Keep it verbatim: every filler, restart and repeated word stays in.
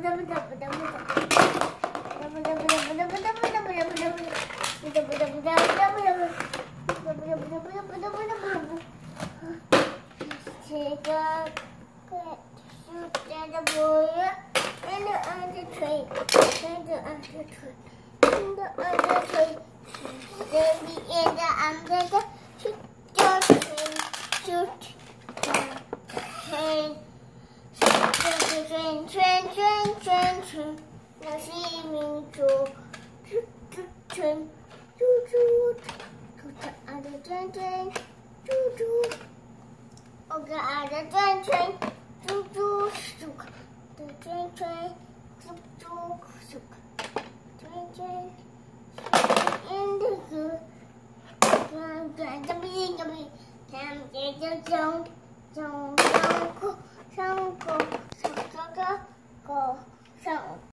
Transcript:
Take a cut, shoot at the boy and the other tree, and the other tree, and the other tree. Baby in the umbrella, shoot the train, shoot the train, shoot the train, train, train, train, train. Now see me go, shoot the train, shoot, shoot, shoot the other train, train, shoot, shoot. Okay, the train, train, shoot, shoot, shoot. The train, train, shoot, shoot, shoot. Train, train, in the good. Come, come, come, come, come, come, come, come, come,